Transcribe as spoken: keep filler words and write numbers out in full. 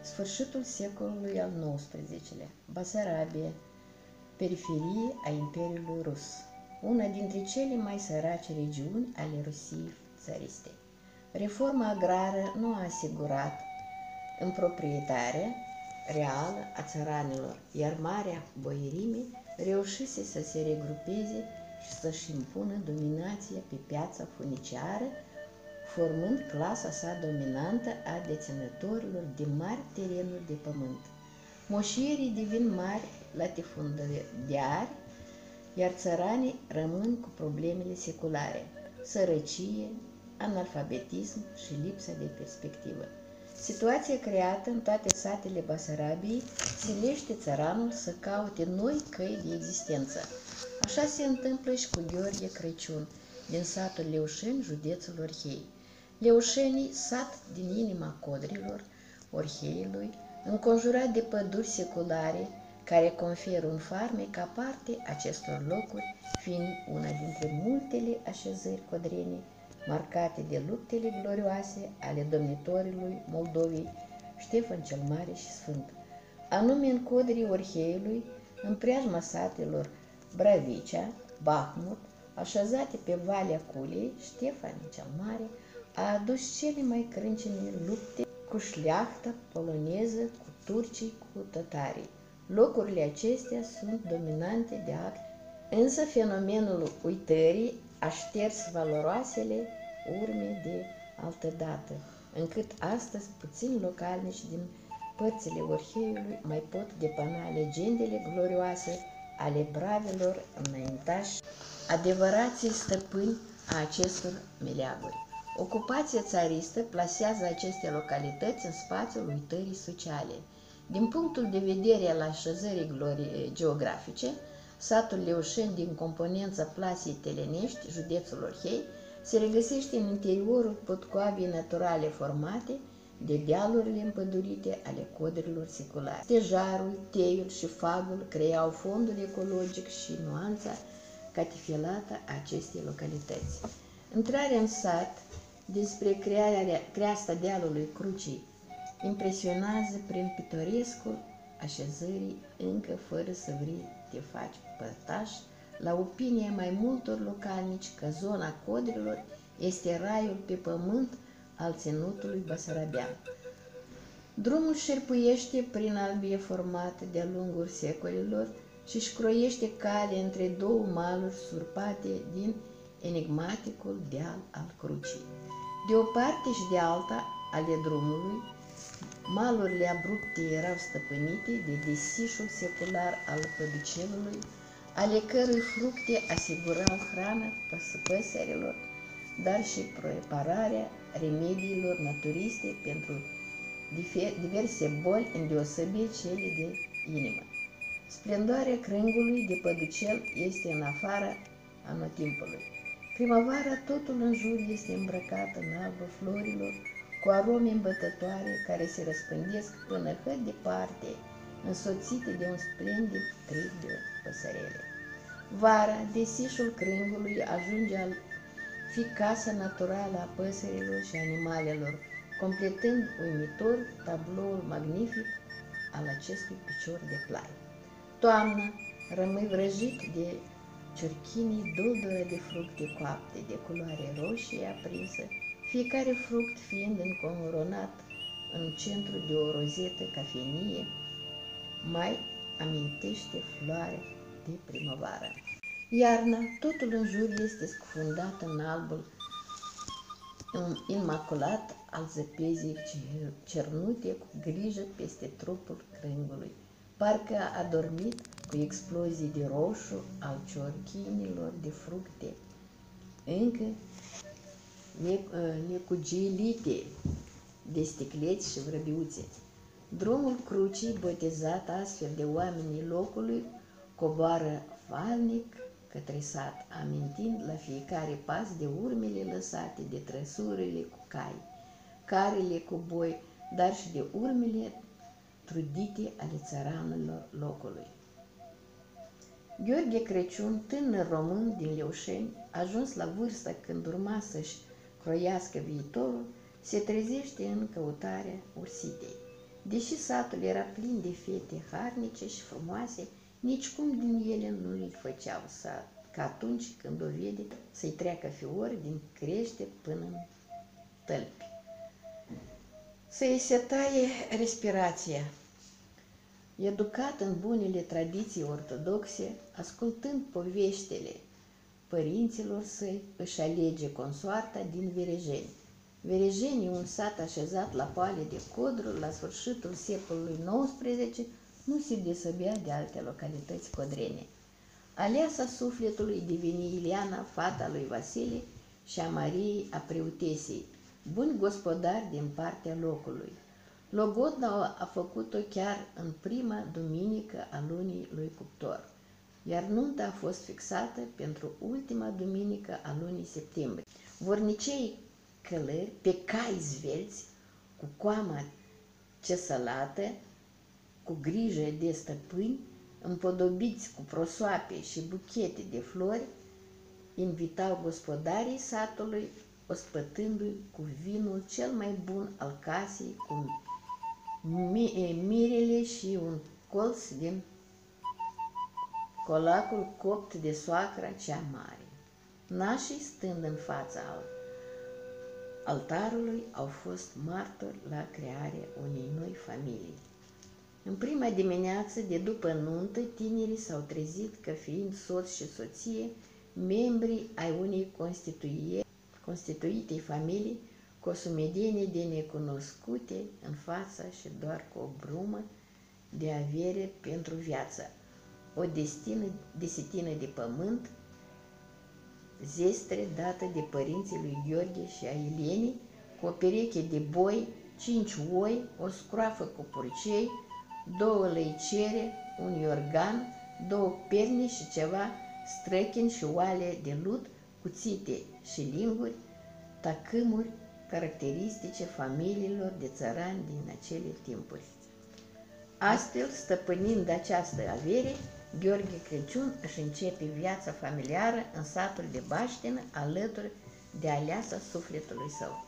Sfârșitul secolului al nouăsprezecelea-lea, Basarabia, periferie a Imperiului Rus, una dintre cele mai sărace regiuni ale Rusiei țariste. Reforma agrară nu a asigurat împroprietarea reală a țăranilor, iar marea boierime reușise să se regrupeze și să-și impună dominația pe piața funiciară, formând clasa sa dominantă a deținătorilor de mari terenuri de pământ. Moșierii devin mari latifundiari, iar țăranii rămân cu problemele seculare, sărăcie, analfabetism și lipsa de perspectivă. Situația creată în toate satele Basarabiei silește țăranul să caute noi căi de existență. Așa se întâmplă și cu Gheorghe Crăciun, din satul Leușeni, județul Orhei. Leușenii, sat din inima Codrilor, Orheiului, înconjurat de păduri seculare, care conferă un farmec aparte acestor locuri, fiind una dintre multele așezări codrene marcate de luptele glorioase ale domnitorilor Moldovei, Ștefan cel Mare și Sfânt. Anume în Codrii Orheiului, în preajma satelor Bravicea, Bahmut, așezate pe Valea Culei, Ștefan cel Mare a adus cele mai crâncene lupte cu șleachta poloneză, cu turcii, cu tătarii. Locurile acestea sunt dominante de act, însă fenomenul uitării a șters valoroasele urme de altădată, încât astăzi puțini localnici din părțile Orheiului mai pot depăna legendele glorioase ale bravilor înaintași, adevărații stăpâni a acestor meleaguri. Ocupația țaristă plasează aceste localități în spațiul uitării sociale. Din punctul de vedere al așezării geografice, satul Leușeni din componența plasei Telenești, județul Orhei, se regăsește în interiorul potcoavei naturale formate de dealurile împădurite ale codrilor seculare. Stejarul, teiul și fagul creau fondul ecologic și nuanța catifelată a acestei localități. Intrarea în sat, despre crearea, creasta dealului Crucii, impresionează prin pitorescul așezării, încă fără să vrei te faci părtaș la opinia mai multor localnici că zona Codrilor este raiul pe pământ al ținutului basarabean. Drumul șerpuiește prin albie formată de-a lungul secolilor și își croiește cale între două maluri surpate din enigmaticul deal al Crucii. De o parte și de alta ale drumului, malurile abrupte erau stăpânite de desișul secular al păducelului, ale cărui fructe asigurau hrană păsărilor, dar și prepararea remediilor naturiste pentru diverse boli, îndeosebit cele de inimă. Splendoarea crângului de păducel este în afara anotimpului. Primăvara totul în jur este îmbrăcat în albul florilor, cu arome îmbătătoare care se răspândesc până cât departe, însoțite de un splendid trig de păsărele. Vara, desișul crângului ajunge a fi casa naturală a păsărilor și animalelor, completând uimitor tabloul magnific al acestui picior de clai. Toamna rămâi vrăjit de ciorchinii duldură de fructe coapte, de culoare roșie aprinsă, fiecare fruct fiind încoronat în centru de o rozetă cafenie, mai amintește floare de primăvară. Iarna, totul în jur este scufundat în albul imaculat al zăpezii cernute cu grijă peste trupul crângului, parcă a dormit cu explozii de roșu al ciorchinilor de fructe, încă necugilite de sticleți și vrăbiuțe. Drumul Crucii, botezat astfel de oamenii locului, coboară falnic către sat, amintind la fiecare pas de urmele lăsate de trăsurile cu cai, carele cu boi, dar și de urmele trudite ale țăranilor locului. Gheorghe Crăciun, tânăr român din Leușeni, ajuns la vârsta când urma să-și croiască viitorul, se trezește în căutarea ursitei. Deși satul era plin de fete harnice și frumoase, nicicum din ele nu îi făceau sat, ca atunci când o vede să-i treacă fiori din crește până în tălpi. Să-i se taie respirația. Educat în bunele tradiții ortodoxe, ascultând poveștile părinților săi, își alege consoarta din Verejeni. Verejeni, un sat așezat la poale de Codru, la sfârșitul secolului nouăsprezece, nu se desăbea de alte localități codrene. Aleasa sufletului deveni Ileana, fata lui Vasile și a Mariei a Preutesei, buni gospodari din partea locului. Logodna a făcut-o chiar în prima duminică a lunii lui Cuptor, iar nunta a fost fixată pentru ultima duminică a lunii septembrie. Vornicei călări, pe cai zvelți, cu coama cesălată, cu grijă de stăpâni, împodobiți cu prosoape și buchete de flori, invitau gospodarii satului, ospătându-i cu vinul cel mai bun al casei, cu mirele și un colț din colacul copt de soacra cea mare. Nașii, stând în fața altarului, au fost martori la crearea unei noi familii. În prima dimineață de după nuntă, tinerii s-au trezit că, fiind soț și soție, membrii ai unei constituitei familii, cu o sumedenie de necunoscute în fața și doar cu o brumă de avere pentru viață, o destină, desetină de pământ, zestre dată de părinții lui Gheorghe și a Ilenii, cu o pereche de boi, cinci oi, o scroafă cu purcei, două lăicere, un iorgan, două perne și ceva străchini și oale de lut, cuțite și linguri, tacâmuri caracteristice familiilor de țărani din acele timpuri. Astfel, stăpânind această avere, Gheorghe Crăciun își începe viața familiară în satul de Baștină, alături de aleasa sufletului său.